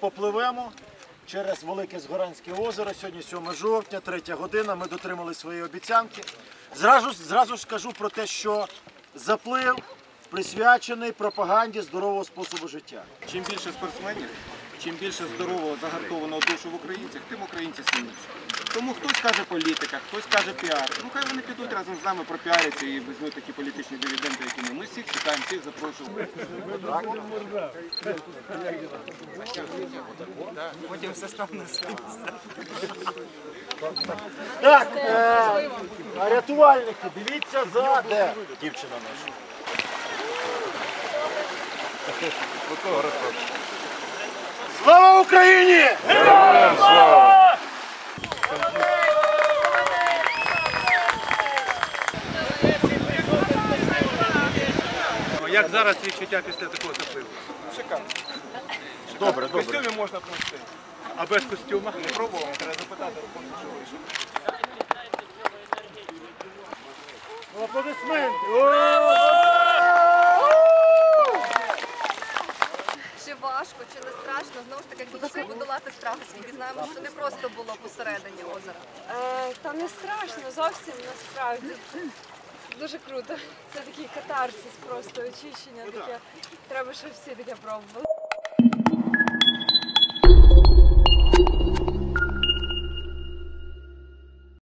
попливемо через Велике Згорянське озеро. Сьогодні 7 жовтня, 3 година, ми дотримали свої обіцянки. Зразу ж кажу про те, що заплив присвячений пропаганді здорового способу життя. Чим більше спортсменів, чим більше здорового загартованого душу в українцях, тим українці сильніші. Тому хтось каже політика, хтось каже піар. Ну хай вони підуть разом з нами пропіаряться і візьмуть такі політичні дивіденди, які ми. Ми всіх чекаємо, всіх запрошуємо. Потім все стане на свої місця. Так, рятувальники, дивіться за... Де дівчина наша? Слава Україні! Героям слава! Як зараз відчуття після такого запливу? Шикарно. Добре, В добре. костюмі можна плисти. А без костюма? Не пробував, треба запитати, що вийшло. Аплодисменти! Чи важко, чи не страшно? Знову ж таки, як дітей подолати страх, оскільки знаємо, що не просто було посередині озера. Та не страшно зовсім, насправді. Дуже круто. Це такий катарсис, просто очищення таке. Треба, щоб всі таке пробували.